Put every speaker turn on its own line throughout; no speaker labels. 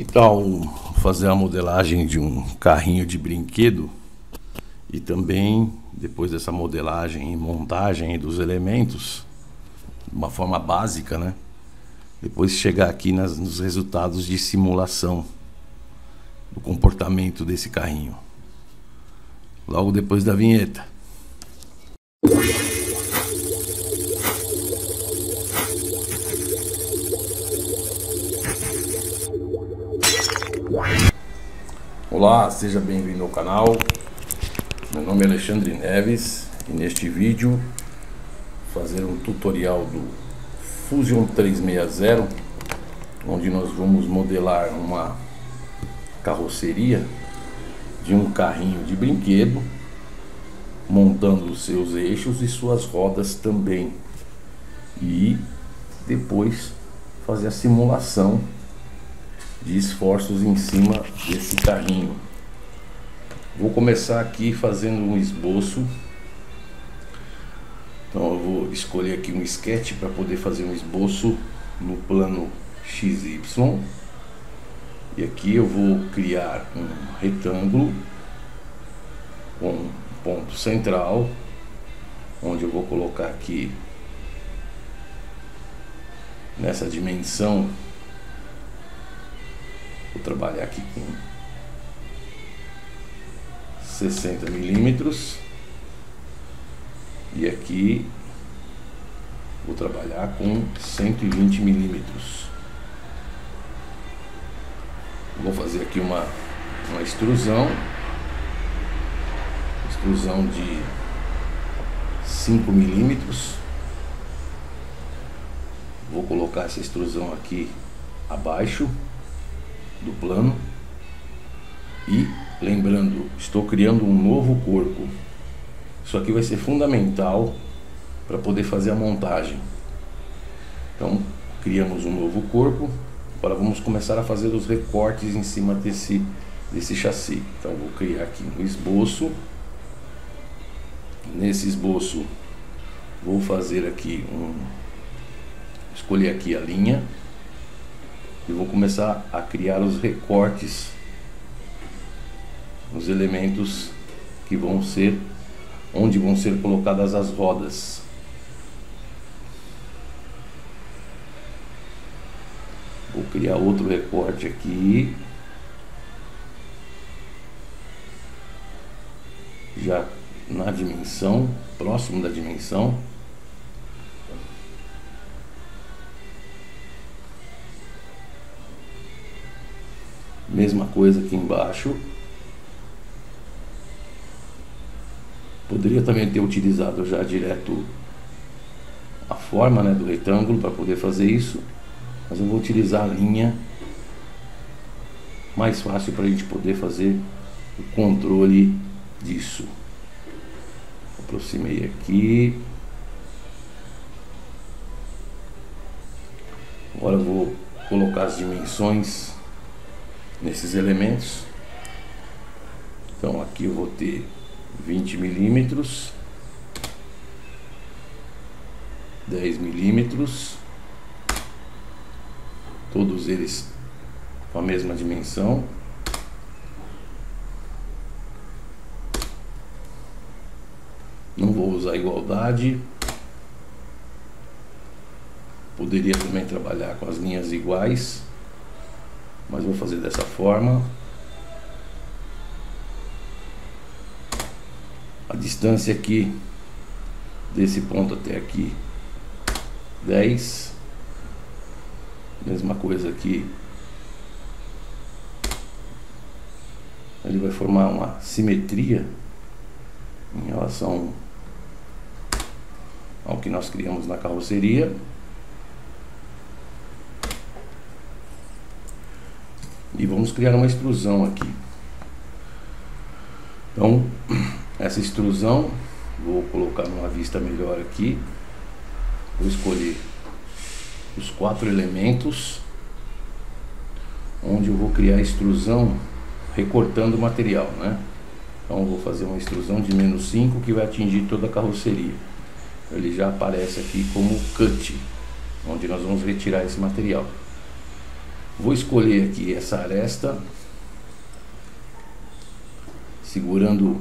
Que tal fazer a modelagem de um carrinho de brinquedo e também, depois dessa modelagem e montagem dos elementos, de uma forma básica, né? Depois chegar aqui nos resultados de simulação do comportamento desse carrinho. Logo depois da vinheta. Olá, seja bem-vindo ao canal. Meu nome é Alexandre Neves e neste vídeo vou fazer um tutorial do Fusion 360, onde nós vamos modelar uma carroceria de um carrinho de brinquedo, montando os seus eixos e suas rodas também, e depois fazer a simulação de esforços em cima desse carrinho. Vou começar aqui fazendo um esboço. Então eu vou escolher aqui um sketch para poder fazer um esboço no plano XY. E aqui eu vou criar um retângulo com um ponto central, onde eu vou colocar aqui nessa dimensão. Vou trabalhar aqui com 60 milímetros e aqui vou trabalhar com 120 milímetros. Vou fazer aqui uma extrusão de 5 milímetros. Vou colocar essa extrusão aqui abaixo do plano e, lembrando, estou criando um novo corpo. Isso aqui vai ser fundamental para poder fazer a montagem. Então criamos um novo corpo. Agora vamos começar a fazer os recortes em cima desse chassi. Então vou criar aqui um esboço. Nesse esboço vou fazer aqui escolher aqui a linha e vou começar a criar os recortes nos elementos que vão ser onde vão ser colocadas as rodas. Vou criar outro recorte aqui, já na dimensão, próximo da dimensão. Mesma coisa aqui embaixo. Poderia também ter utilizado já direto a forma, né, do retângulo para poder fazer isso, mas eu vou utilizar a linha, mais fácil para a gente poder fazer o controle disso. Aproximei aqui. Agora eu vou colocar as dimensões nesses elementos. Então aqui eu vou ter 20 milímetros, 10 milímetros, todos eles com a mesma dimensão. Não vou usar igualdade. Poderia também trabalhar com as linhas iguais, mas vou fazer dessa forma. A distância aqui desse ponto até aqui 10. Mesma coisa aqui. Ele vai formar uma simetria em relação ao que nós criamos na carroceria. E vamos criar uma extrusão aqui. Então, essa extrusão vou colocar numa vista melhor aqui. Vou escolher os 4 elementos onde eu vou criar a extrusão recortando o material, né? Então eu vou fazer uma extrusão de -5 que vai atingir toda a carroceria. Ele já aparece aqui como cut, onde nós vamos retirar esse material. Vou escolher aqui essa aresta, segurando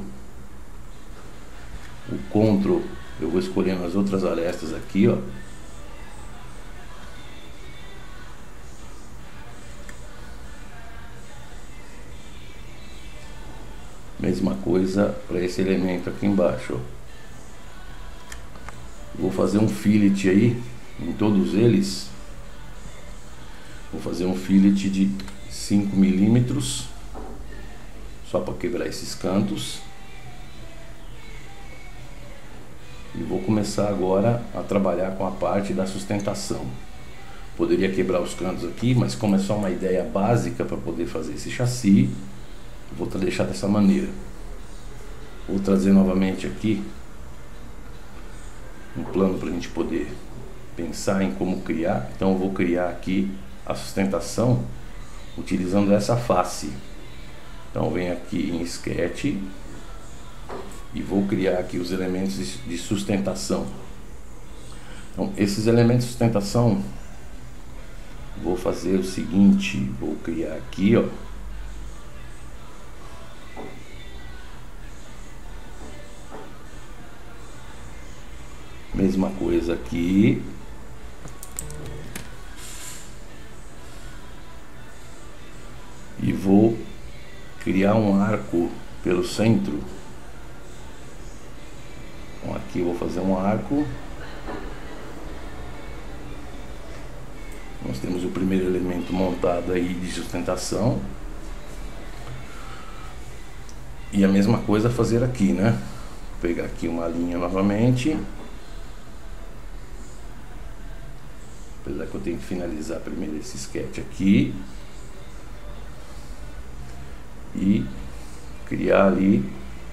o Ctrl, eu vou escolhendo as outras arestas aqui, ó. Mesma coisa para esse elemento aqui embaixo, ó. Vou fazer um fillet aí em todos eles. Vou fazer um fillet de 5 milímetros, só para quebrar esses cantos. E vou começar agora a trabalhar com a parte da sustentação. Poderia quebrar os cantos aqui, mas como é só uma ideia básica para poder fazer esse chassi, vou deixar dessa maneira. Vou trazer novamente aqui um plano para a gente poder pensar em como criar. Então eu vou criar aqui a sustentação utilizando essa face. Então venho aqui em Sketch e vou criar aqui os elementos de sustentação. Então esses elementos de sustentação, vou fazer o seguinte, vou criar aqui, ó. Mesma coisa aqui. E vou criar um arco pelo centro. Então aqui eu vou fazer um arco. Nós temos o primeiro elemento montado aí de sustentação. E a mesma coisa fazer aqui, né? Vou pegar aqui uma linha novamente. Apesar que eu tenho que finalizar primeiro esse sketch aqui. E criar ali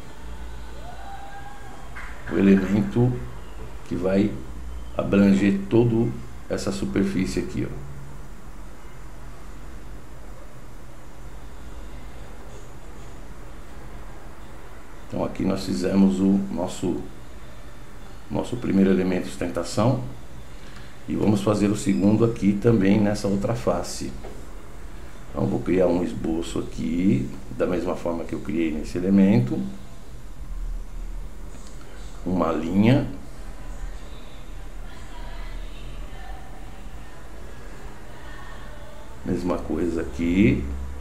o elemento que vai abranger toda essa superfície aqui, ó. Então aqui nós fizemos o nosso primeiro elemento de sustentação e vamos fazer o segundo aqui também nessa outra face. Então vou criar um esboço aqui, da mesma forma que eu criei nesse elemento. Uma linha. Mesma coisa aqui.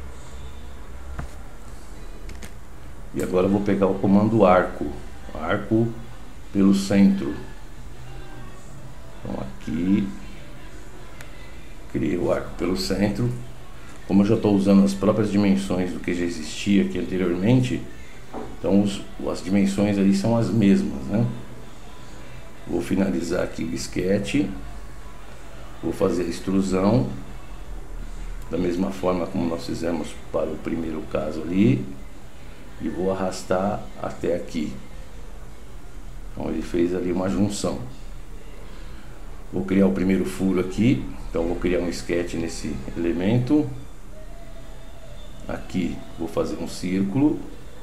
E agora eu vou pegar o comando arco. Arco pelo centro. Então aqui. Criei o arco pelo centro. Como eu já estou usando as próprias dimensões do que já existia aqui anteriormente, então as dimensões ali são as mesmas, né? Vou finalizar aqui o sketch, vou fazer a extrusão, da mesma forma como nós fizemos para o primeiro caso ali, e vou arrastar até aqui. Então ele fez ali uma junção. Vou criar o primeiro furo aqui, então vou criar um sketch nesse elemento. Aqui vou fazer um círculo.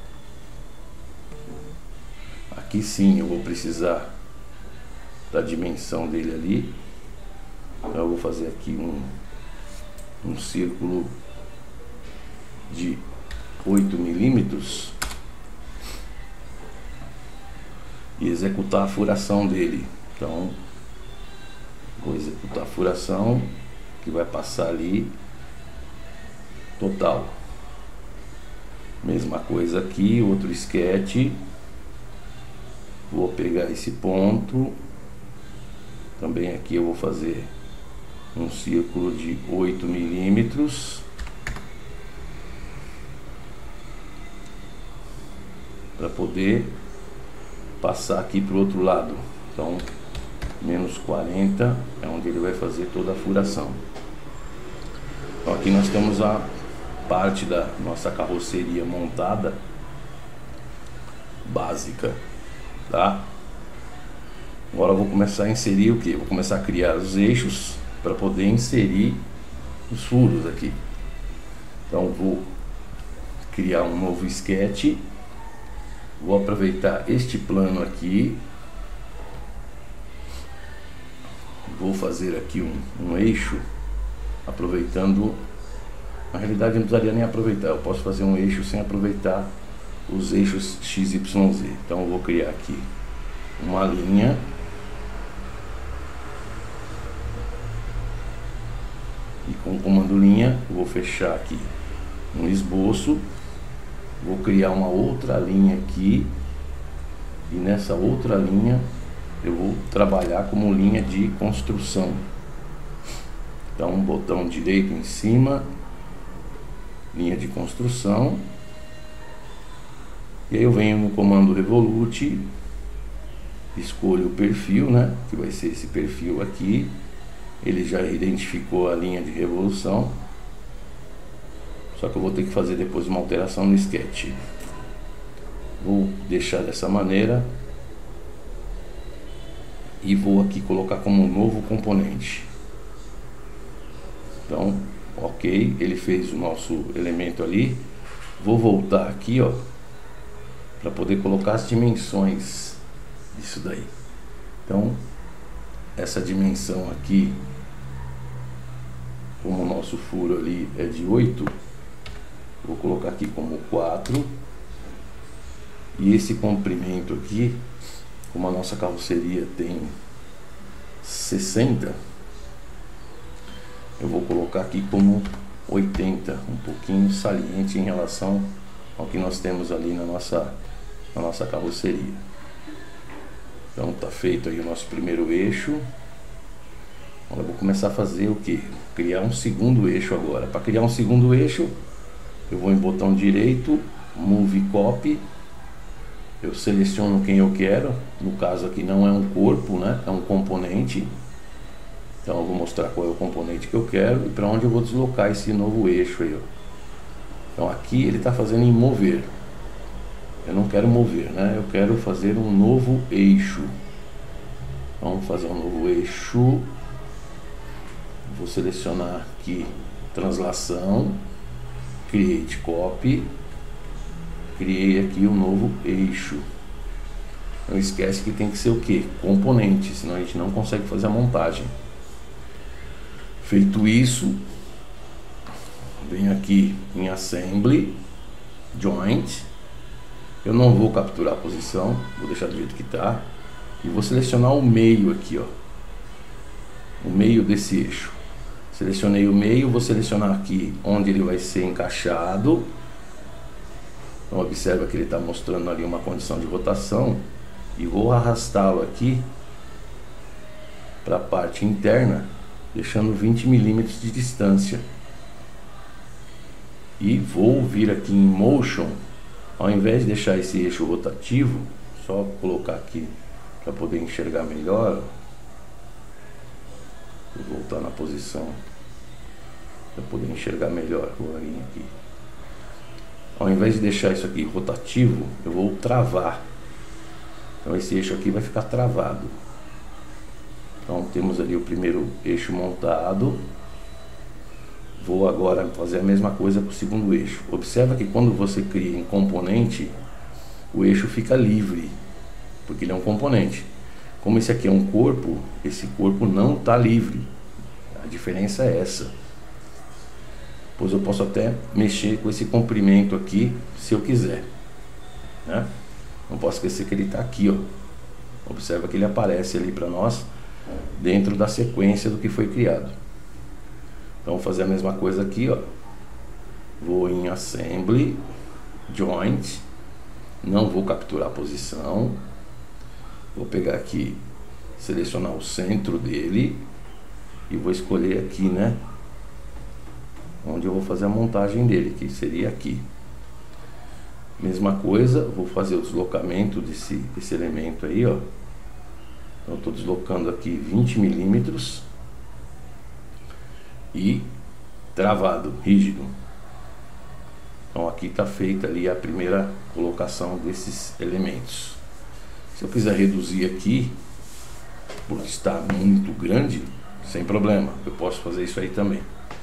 Aqui sim eu vou precisar da dimensão dele ali. Então eu vou fazer aqui um círculo de 8 milímetros e executar a furação dele. Então vou executar a furação que vai passar ali total. Mesma coisa aqui, outro sketch. Vou pegar esse ponto. Também aqui eu vou fazer um círculo de 8 milímetros. Para poder passar aqui para o outro lado. Então, menos 40 é onde ele vai fazer toda a furação. Então, aqui nós temos a parte da nossa carroceria montada básica, tá? Agora eu vou começar a inserir o que? Vou começar a criar os eixos para poder inserir os furos aqui. Então vou criar um novo sketch. Vou aproveitar este plano aqui. Vou fazer aqui um eixo, aproveitando Na realidade eu não precisaria nem aproveitar, eu posso fazer um eixo sem aproveitar os eixos XYZ. Então eu vou criar aqui uma linha e com o comando linha eu vou fechar aqui um esboço, vou criar uma outra linha aqui e nessa outra linha eu vou trabalhar como linha de construção. Então botão direito em cima, linha de construção, e aí eu venho no comando Revolute, escolho o perfil, né, que vai ser esse perfil aqui. Ele já identificou a linha de revolução, só que eu vou ter que fazer depois uma alteração no sketch. Vou deixar dessa maneira e vou aqui colocar como um novo componente. Então, ok, ele fez o nosso elemento ali. Vou voltar aqui, ó, para poder colocar as dimensões disso daí. Então, essa dimensão aqui, como o nosso furo ali é de 8, vou colocar aqui como 4. E esse comprimento aqui, como a nossa carroceria tem 60, eu vou colocar aqui como 80, um pouquinho saliente em relação ao que nós temos ali na nossa carroceria. Então tá feito aí o nosso primeiro eixo. Agora eu vou começar a fazer o que? Criar um segundo eixo agora. Para criar um segundo eixo, eu vou em botão direito, Move Copy, eu seleciono quem eu quero. No caso aqui não é um corpo, né? É um componente. Então eu vou mostrar qual é o componente que eu quero e para onde eu vou deslocar esse novo eixo aí, ó. Então aqui ele está fazendo em mover. Eu não quero mover, né? Eu quero fazer um novo eixo. Vamos fazer um novo eixo. Vou selecionar aqui translação, Create Copy, criei aqui um novo eixo. Não esquece que tem que ser o que? Componente, senão a gente não consegue fazer a montagem. Feito isso, venho aqui em Assembly, Joint. Eu não vou capturar a posição, vou deixar do jeito que está. E vou selecionar o meio aqui, ó. O meio desse eixo. Selecionei o meio, vou selecionar aqui onde ele vai ser encaixado. Então observa que ele está mostrando ali uma condição de rotação. E vou arrastá-lo aqui para a parte interna, deixando 20 milímetros de distância. E vou vir aqui em Motion. Ao invés de deixar esse eixo rotativo, só colocar aqui para poder enxergar melhor. Vou voltar na posição para poder enxergar melhor. Vou vir aqui. Ao invés de deixar isso aqui rotativo, eu vou travar. Então esse eixo aqui vai ficar travado. Então temos ali o primeiro eixo montado. Vou agora fazer a mesma coisa com o segundo eixo. Observa que quando você cria em componente, o eixo fica livre, porque ele é um componente. Como esse aqui é um corpo, esse corpo não está livre. A diferença é essa. Pois eu posso até mexer com esse comprimento aqui, se eu quiser, né? Não posso esquecer que ele está aqui, ó. Observa que ele aparece ali para nós dentro da sequência do que foi criado. Então vou fazer a mesma coisa aqui, ó. Vou em Assembly, Joint, não vou capturar a posição. Vou pegar aqui, selecionar o centro dele e vou escolher aqui, né, onde eu vou fazer a montagem dele, que seria aqui. Mesma coisa, vou fazer o deslocamento desse elemento aí, ó. Então estou deslocando aqui 20 milímetros e travado, rígido. Então aqui está feita ali a primeira colocação desses elementos. Se eu quiser reduzir aqui, porque está muito grande, sem problema, eu posso fazer isso aí também.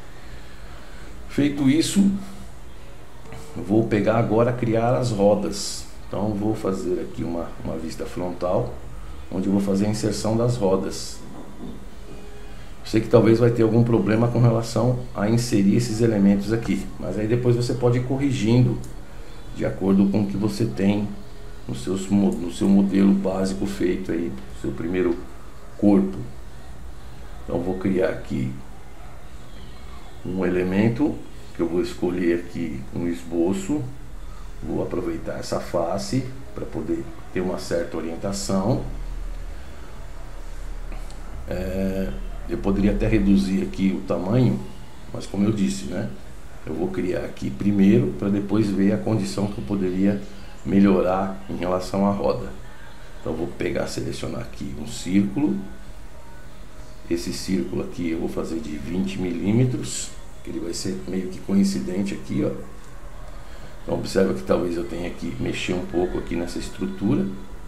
Feito isso, vou pegar agora, criar as rodas. Então vou fazer aqui uma vista frontal, onde eu vou fazer a inserção das rodas. sei que talvez vai ter algum problema com relação a inserir esses elementos aqui, mas aí depois você pode ir corrigindo de acordo com o que você tem no seu modelo básico feito aí, seu primeiro corpo. Então vou criar aqui um elemento que eu vou escolher aqui um esboço, vou aproveitar essa face para poder ter uma certa orientação. Eu poderia até reduzir aqui o tamanho, mas como eu disse, né, eu vou criar aqui primeiro para depois ver a condição que eu poderia melhorar em relação à roda. Então vou pegar, selecionar aqui um círculo. Esse círculo aqui eu vou fazer de 20 milímetros, que ele vai ser meio que coincidente aqui, ó. Então observa que talvez eu tenha que mexer um pouco aqui nessa estrutura.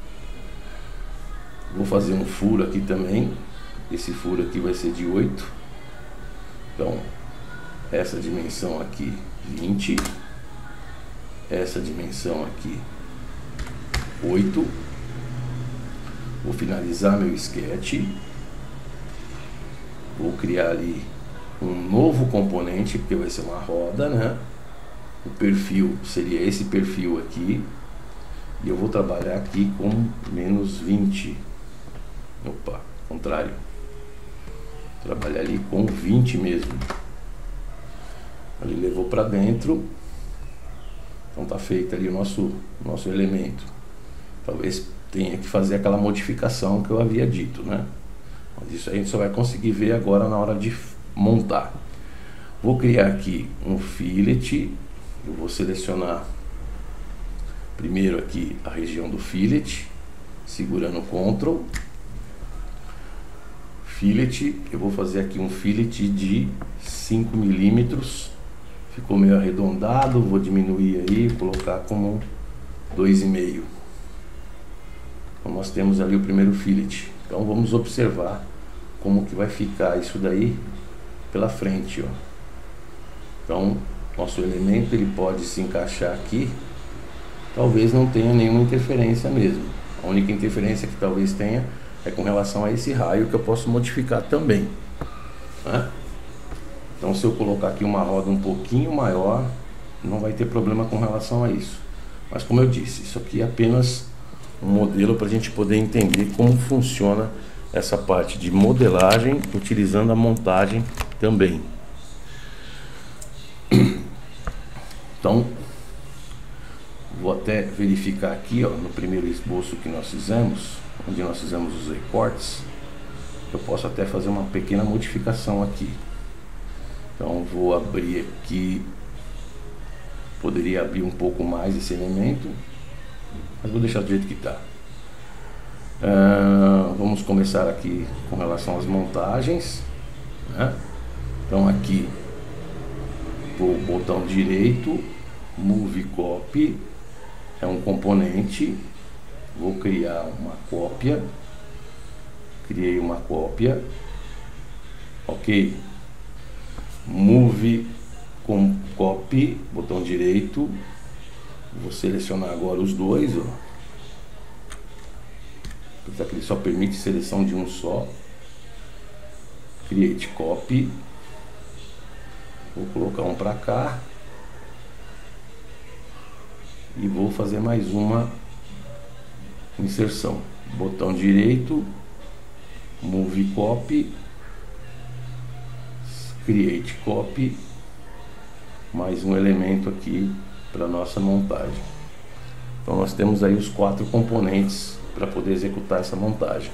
Vou fazer um furo aqui também. Esse furo aqui vai ser de 8. Então essa dimensão aqui 20, essa dimensão aqui 8. Vou finalizar meu sketch. Vou criar ali um novo componente, porque vai ser uma roda, né? O perfil seria esse perfil aqui. E eu vou trabalhar aqui com menos 20. Opa, contrário. Trabalhar ali com 20 mesmo. Ele levou para dentro. Então tá feito ali o nosso elemento. Talvez tenha que fazer aquela modificação que eu havia dito, né? Mas isso a gente só vai conseguir ver agora na hora de montar. Vou criar aqui um fillet. Eu vou selecionar primeiro aqui a região do fillet, segurando o Ctrl. Fillet, eu vou fazer aqui um fillet de 5 milímetros. Ficou meio arredondado, vou diminuir aí, colocar como 2,5. Então nós temos ali o primeiro fillet. Então vamos observar como que vai ficar isso daí pela frente, ó. Então nosso elemento ele pode se encaixar aqui. Talvez não tenha nenhuma interferência mesmo. A única interferência que talvez tenha é com relação a esse raio, que eu posso modificar também, né? Então se eu colocar aqui uma roda um pouquinho maior, não vai ter problema com relação a isso. Mas como eu disse, isso aqui é apenas um modelo para a gente poder entender como funciona essa parte de modelagem, utilizando a montagem também. Então vou até verificar aqui, ó, no primeiro esboço que nós fizemos, onde nós fizemos os recortes, eu posso até fazer uma pequena modificação aqui. Então vou abrir aqui, poderia abrir um pouco mais esse elemento, mas vou deixar do jeito que está. Vamos começar aqui com relação às montagens, né? Então aqui vou botão direito, Move Copy, é um componente, vou criar uma cópia, criei uma cópia, ok, Move com Copy, botão direito, vou selecionar agora os dois, ó. Apesar que ele só permite seleção de um só, Create Copy, vou colocar um para cá e vou fazer mais uma inserção, botão direito, Move Copy, Create Copy, mais um elemento aqui para nossa montagem. Então nós temos aí os 4 componentes para poder executar essa montagem.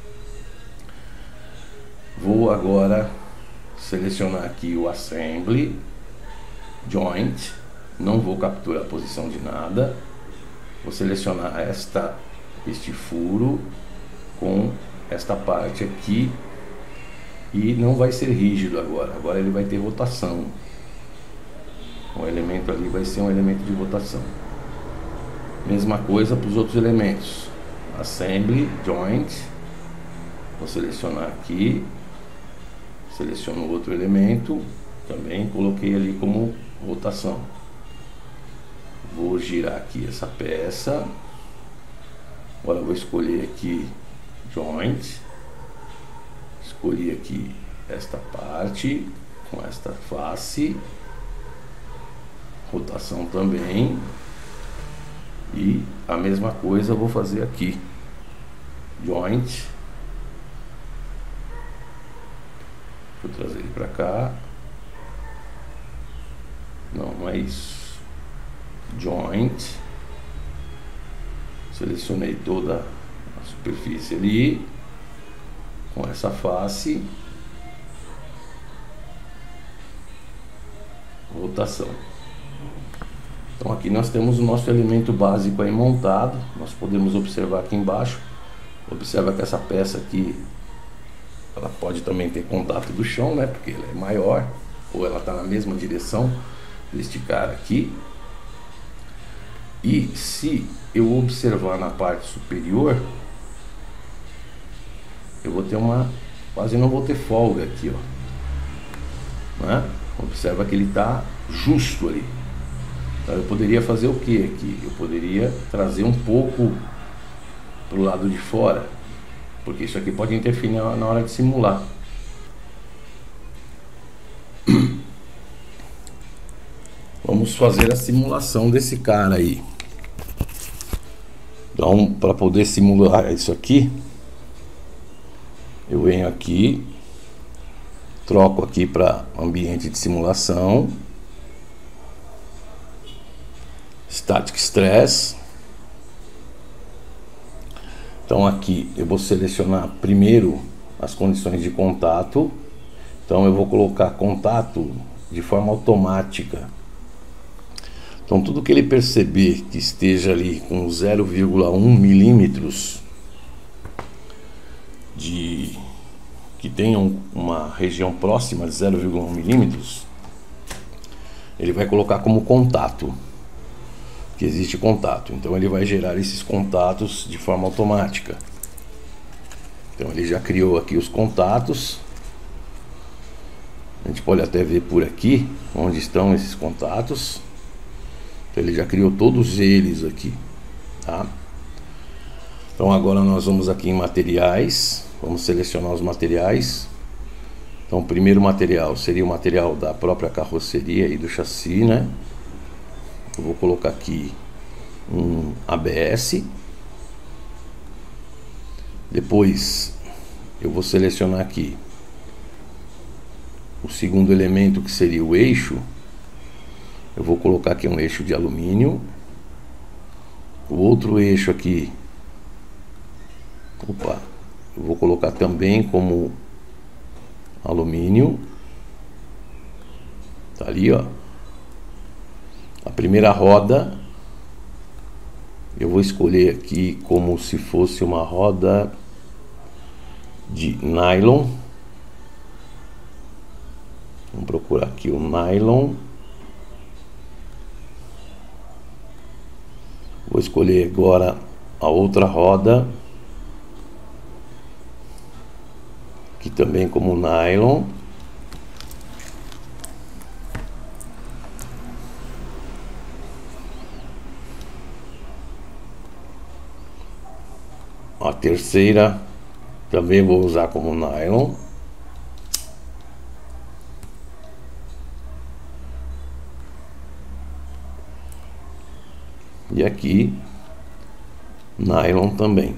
Vou agora selecionar aqui o Assembly, Joint, não vou capturar a posição de nada, vou selecionar este furo com esta parte aqui e não vai ser rígido agora ele vai ter rotação. O elemento ali vai ser um elemento de rotação. Mesma coisa para os outros elementos. Assembly, Joint, vou selecionar aqui, seleciono outro elemento, também coloquei ali como rotação. Vou girar aqui essa peça. Agora eu vou escolher aqui Joint, escolhi aqui esta parte com esta face, rotação também, e a mesma coisa eu vou fazer aqui, joint, vou trazer ele para cá, não é isso, joint, selecionei toda a superfície ali, com essa face, rotação. Então aqui nós temos o nosso elemento básico aí montado. Nós podemos observar aqui embaixo, observa que essa peça aqui, ela pode também ter contato do chão, né, porque ela é maior, ou ela está na mesma direção deste cara aqui. E se eu observar na parte superior, eu vou ter quase não vou ter folga aqui, ó, né? Observa que ele está justo ali. Então eu poderia fazer o que aqui? Eu poderia trazer um pouco para o lado de fora, porque isso aqui pode interferir na hora de simular. Vamos fazer a simulação desse cara aí. Então, para poder simular isso aqui, eu venho aqui, troco aqui para ambiente de simulação, Static Stress. Então aqui eu vou selecionar primeiro as condições de contato. Então eu vou colocar contato de forma automática. Então tudo que ele perceber que esteja ali com 0,1 milímetros que tenha uma região próxima de 0,1 milímetros, ele vai colocar como contato, que existe contato. Então ele vai gerar esses contatos de forma automática. Então ele já criou aqui os contatos. A gente pode até ver por aqui onde estão esses contatos. Então ele já criou todos eles aqui, tá? Então agora nós vamos aqui em materiais, vamos selecionar os materiais. Então o primeiro material seria o material da própria carroceria e do chassi, né? Eu vou colocar aqui um ABS. Depois eu vou selecionar aqui o segundo elemento, que seria o eixo. Eu vou colocar aqui um eixo de alumínio. O outro eixo aqui, eu vou colocar também como alumínio. Tá ali, ó. A primeira roda eu vou escolher aqui como se fosse uma roda de nylon. Vamos procurar aqui o nylon. Vou escolher agora a outra roda, que também como nylon. A terceira também vou usar como nylon. E aqui nylon também.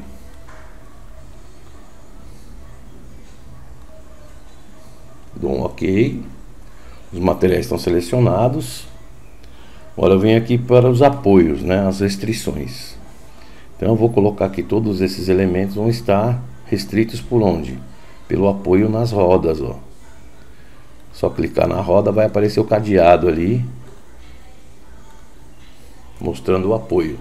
Dou um OK. Os materiais estão selecionados. Agora eu venho aqui para os apoios, né, as restrições. Então eu vou colocar aqui todos esses elementos vão estar restritos por onde? Pelo apoio nas rodas, ó. Só clicar na roda vai aparecer o cadeado ali, mostrando o apoio.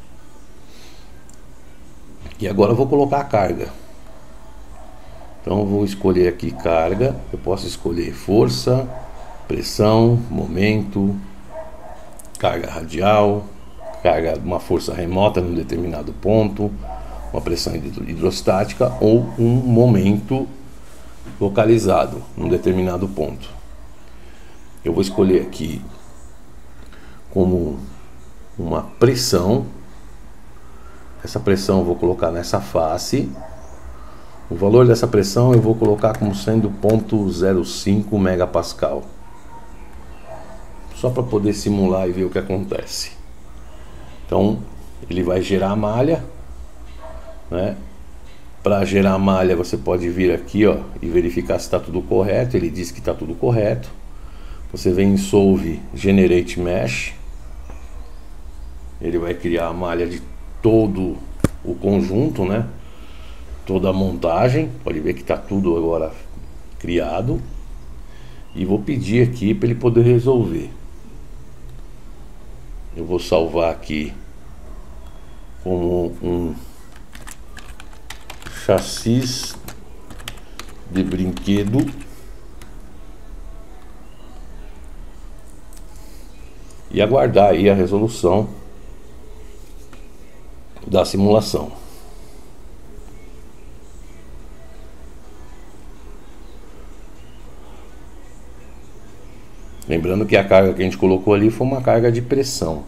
E agora eu vou colocar a carga. Então eu vou escolher aqui carga. Eu posso escolher força, pressão, momento, carga radial, carga, uma força remota num determinado ponto, uma pressão hidrostática ou um momento localizado num determinado ponto. Eu vou escolher aqui como uma pressão. Essa pressão eu vou colocar nessa face. O valor dessa pressão eu vou colocar como sendo 0,05 megapascal, só para poder simular e ver o que acontece. Então ele vai gerar a malha, né? Para gerar a malha você pode vir aqui, ó, e verificar se está tudo correto. Ele diz que está tudo correto. Você vem em Solve Generate Mesh, ele vai criar a malha de todo o conjunto, né? Toda a montagem. Pode ver que está tudo agora criado. E vou pedir aqui para ele poder resolver. Eu vou salvar aqui como um chassis de brinquedo e aguardar aí a resolução da simulação. Lembrando que a carga que a gente colocou ali foi uma carga de pressão.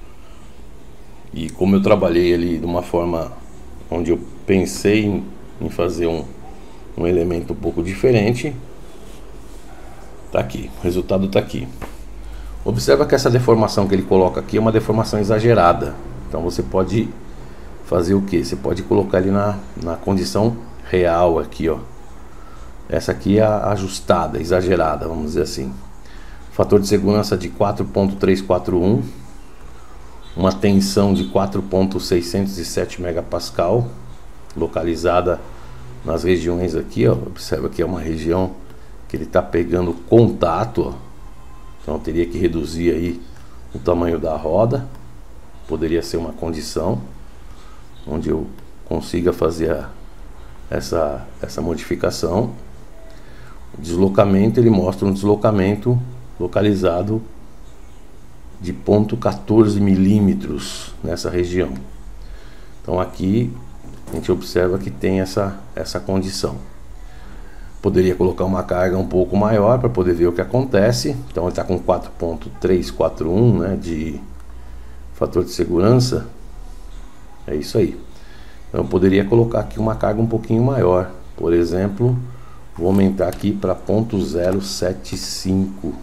E como eu trabalhei ali de uma forma onde eu pensei em fazer um elemento um pouco diferente, tá aqui, o resultado tá aqui. Observa que essa deformação que ele coloca aqui é uma deformação exagerada. Então você pode fazer o que? Você pode colocar ele na condição real aqui, ó. Essa aqui é a ajustada, exagerada, vamos dizer assim. Fator de segurança de 4.341, uma tensão de 4.607 megapascal, localizada nas regiões aqui, ó. Observa que é uma região que ele está pegando contato, ó. Então eu teria que reduzir aí o tamanho da roda. Poderia ser uma condição onde eu consiga fazer essa modificação. O deslocamento, ele mostra um deslocamento localizado de 0,14 milímetros nessa região. Então aqui a gente observa que tem essa condição. Poderia colocar uma carga um pouco maior para poder ver o que acontece. Então ele está com 4.341, né, de fator de segurança. É isso aí. Então eu poderia colocar aqui uma carga um pouquinho maior. Por exemplo, vou aumentar aqui para 0.075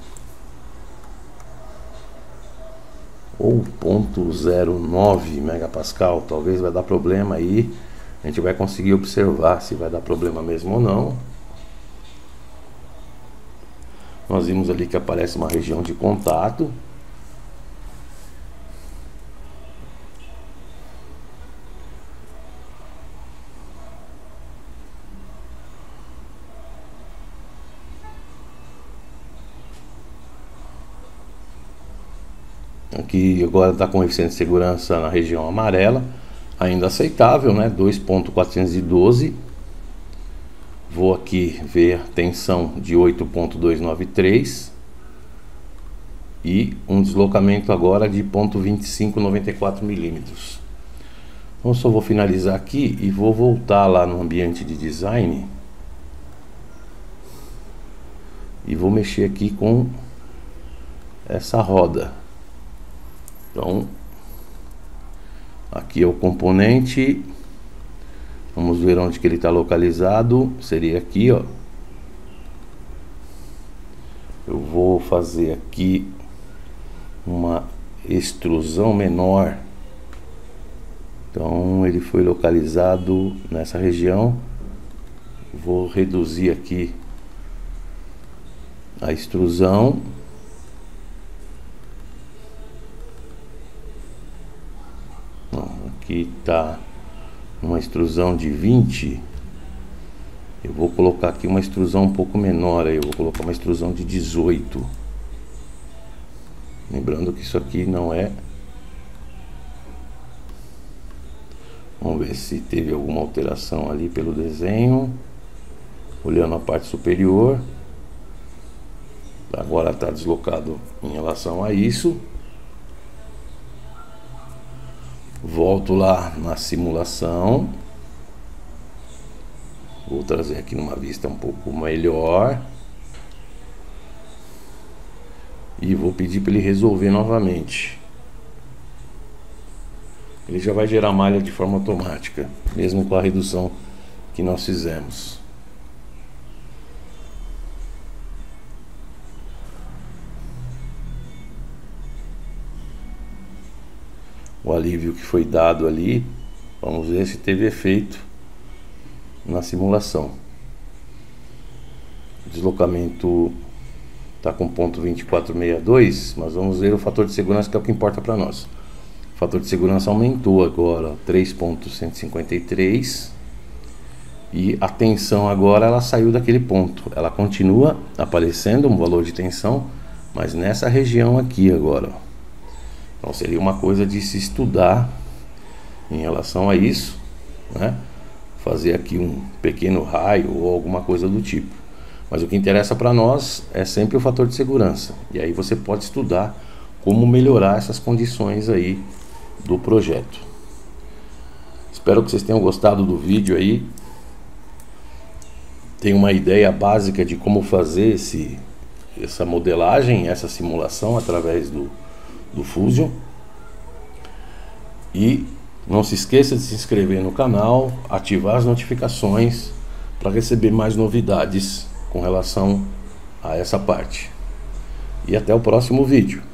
ou 0.09 megapascal. Talvez vai dar problema aí. A gente vai conseguir observar se vai dar problema mesmo ou não. Nós vimos ali que aparece uma região de contato. Aqui agora está com coeficiente de segurança na região amarela, ainda aceitável, né? 2.412. Vou aqui ver tensão de 8.293 e um deslocamento agora de 0.2594 milímetros. Então só vou finalizar aqui e vou voltar lá no ambiente de design e vou mexer aqui com essa roda. Então aqui é o componente. Vamos ver onde que ele está localizado. Seria aqui, ó. Eu vou fazer aqui uma extrusão menor. Então ele foi localizado nessa região. Vou reduzir aqui a extrusão. Aqui está uma extrusão de 20. Eu vou colocar aqui uma extrusão um pouco menor. Aí eu vou colocar uma extrusão de 18. Lembrando que isso aqui não é. Vamos ver se teve alguma alteração ali pelo desenho. Olhando a parte superior. Agora está deslocado em relação a isso. Volto lá na simulação. Vou trazer aqui numa vista um pouco melhor. E vou pedir para ele resolver novamente. Ele já vai gerar malha de forma automática, mesmo com a redução que nós fizemos. O alívio que foi dado ali, vamos ver se teve efeito na simulação. O deslocamento está com ponto 2462, mas vamos ver o fator de segurança, que é o que importa para nós. O fator de segurança aumentou agora 3.153 e a tensão agora ela saiu daquele ponto. Ela continua aparecendo um valor de tensão, mas nessa região aqui agora. Então seria uma coisa de se estudar em relação a isso, né? Fazer aqui um pequeno raio ou alguma coisa do tipo. Mas o que interessa para nós é sempre o fator de segurança. E aí você pode estudar como melhorar essas condições aí do projeto. Espero que vocês tenham gostado do vídeo aí. Tem uma ideia básica de como fazer essa modelagem, essa simulação através do Fusion. E não se esqueça de se inscrever no canal, ativar as notificações para receber mais novidades com relação a essa parte. E até o próximo vídeo.